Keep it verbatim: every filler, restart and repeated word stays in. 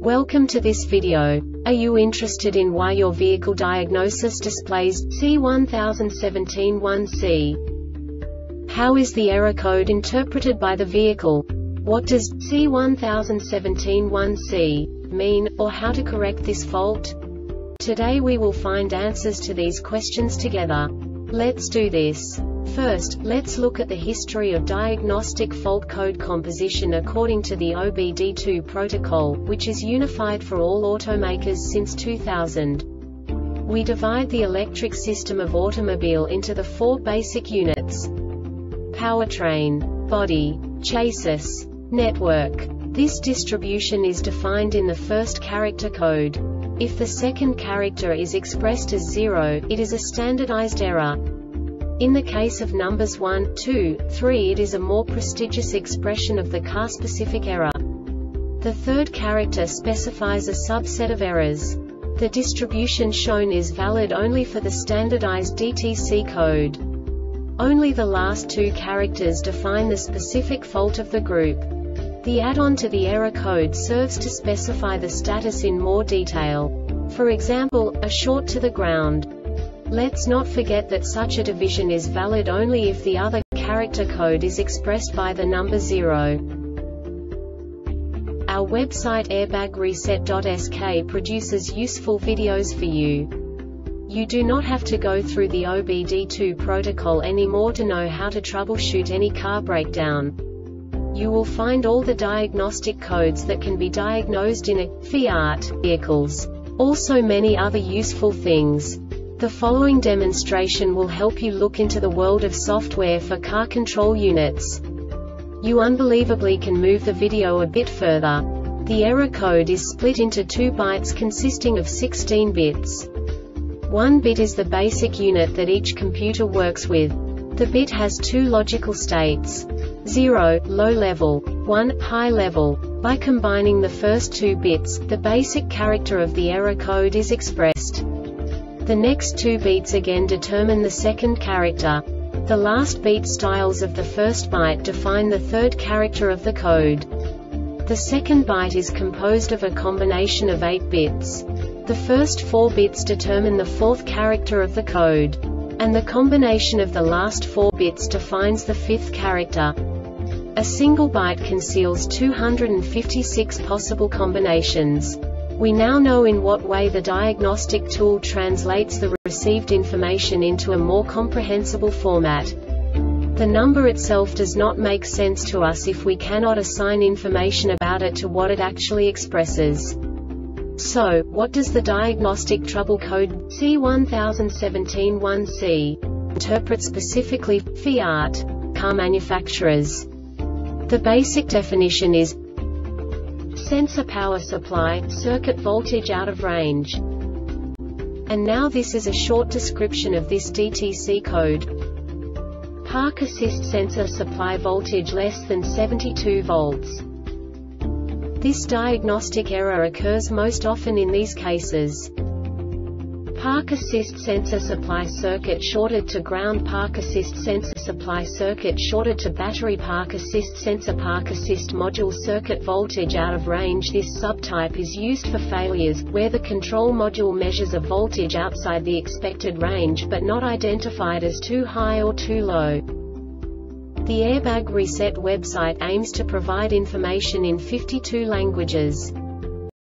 Welcome to this video. Are you interested in why your vehicle diagnosis displays C one thousand seventeen one C? How is the error code interpreted by the vehicle? What does C one thousand seventeen one C mean, or how to correct this fault? Today we will find answers to these questions together. Let's do this. First, let's look at the history of diagnostic fault code composition according to the O B D two protocol, which is unified for all automakers since two thousand. We divide the electric system of automobile into the four basic units: powertrain, body, chassis, network. This distribution is defined in the first character code. If the second character is expressed as zero, it is a standardized error. In the case of numbers one, two, three, it is a more prestigious expression of the car-specific error. The third character specifies a subset of errors. The distribution shown is valid only for the standardized D T C code. Only the last two characters define the specific fault of the group. The add-on to the error code serves to specify the status in more detail. For example, a short to the ground. Let's not forget that such a division is valid only if the other character code is expressed by the number zero. Our website airbag reset dot S K produces useful videos for you. You do not have to go through the O B D two protocol anymore to know how to troubleshoot any car breakdown. You will find all the diagnostic codes that can be diagnosed in a Fiat vehicles. Also many other useful things. The following demonstration will help you look into the world of software for car control units. You unbelievably can move the video a bit further. The error code is split into two bytes consisting of sixteen bits. One bit is the basic unit that each computer works with. The bit has two logical states: zero, low level, one, high level. By combining the first two bits, the basic character of the error code is expressed. The next two beats again determine the second character. The last beat styles of the first byte define the third character of the code. The second byte is composed of a combination of eight bits. The first four bits determine the fourth character of the code. And the combination of the last four bits defines the fifth character. A single byte conceals two hundred fifty-six possible combinations. We now know in what way the diagnostic tool translates the received information into a more comprehensible format. The number itself does not make sense to us if we cannot assign information about it to what it actually expresses. So, what does the diagnostic trouble code C one thousand seventeen one C interpret specifically for Fiat car manufacturers? The basic definition is sensor power supply, circuit voltage out of range. And now this is a short description of this D T C code. Park assist sensor supply voltage less than seventy-two volts. This diagnostic error occurs most often in these cases: Park assist sensor supply circuit shorted to ground, Park assist sensor supply circuit shorted to battery, Park assist sensor, Park assist module circuit voltage out of range. This subtype is used for failures where the control module measures a voltage outside the expected range but not identified as too high or too low. The Airbag Reset website aims to provide information in fifty-two languages.